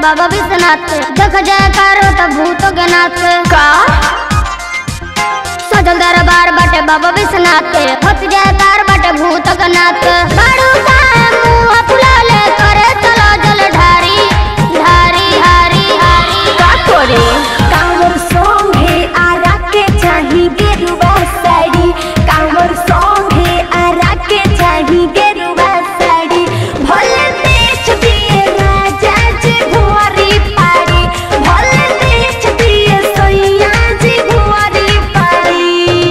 बाबा विश्वनाथ देख जयकार होता भूतों के नाथ का सजल दरबार बाटे बाबा विश्वनाथ होत जयकार बाटे भूतों के नाथ बाड़ू का मुंह फुलाले करे चलो जल ढारी ढारी हारी हारी का करे कांवर सॉन्ग है आरा के चाही गेरुआ साड़ी कांवर सॉन्ग है आरा के चाही गेरुआ साड़ी भले देश दिए राजा जी भुआरी पाड़ी भले देश दिए सोइया जी भुआरी पाड़ी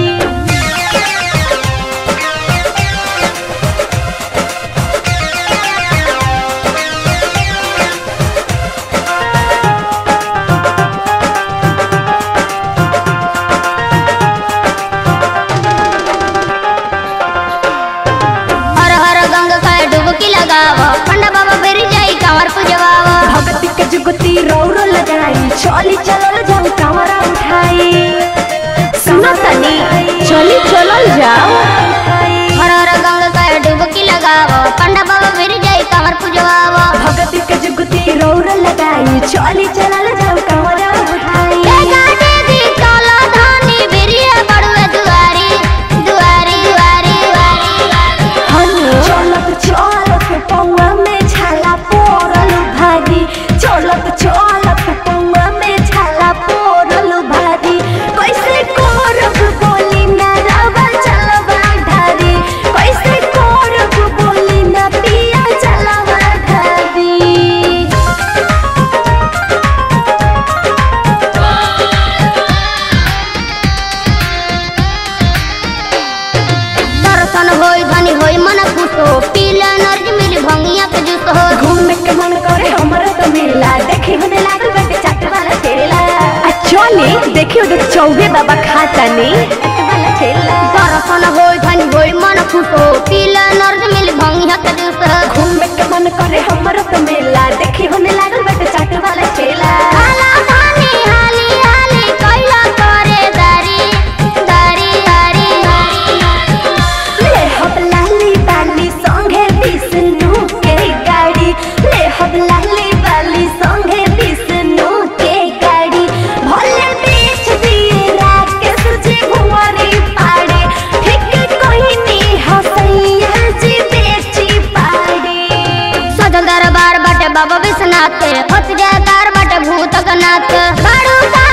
पंडा बाबा बेरी जाई कांवर पुजवाव भक्ति के जुगती रौरो लगाई चली चलल जाऊ कांवर उठाई सुनो तनी चली चलल जाओ हर हर गंगा का डुबकी लगाव पंडा बाबा बेरी जाई कांवर पुजवाव भक्ति के जुगती रौरो लगाई चली चलल जाऊ कांवर उठाई पौआ में छाला पोरल भारी चलत चलत पौआ में छाला पोरल भारी कैसे करब बोली ना रवा चलवा ढारी कैसे करब बोली ना पिया चलवा ढारी दर्शन होई धनी होई मन खुशो पीला नर्ज मिली भंगिया के जूस हो घूमे के मन करे हमरो तो मेला देखे होने लागल बाटे चाट वाला ठेला चले देखियो तो चौबे बाबा खाता ने चाट वाला ठेला दर्शन होई धनी होई मन खुशो पीला नर्ज मिली भंगिया के जूस हो घूमे के मन करे हमरो तो मेला देखे होने लागल बाटे चाट वाला ठेला काला धानी हाली हाली कैला करे दारी दारी हारी ले हब लाली बाली संगे विष्णु के गाड़ी ले हब लाली बाली संगे विष्णु के गाड़ी भले बेच दिए राकेश जी भुआरी पाड़ी ठीक कहनी हसैया जी बेची पाड़ी सजल दरबार बाटे बाबा विश्वनाथ होत जयकार बाटे भूतक नाथ बाड़ू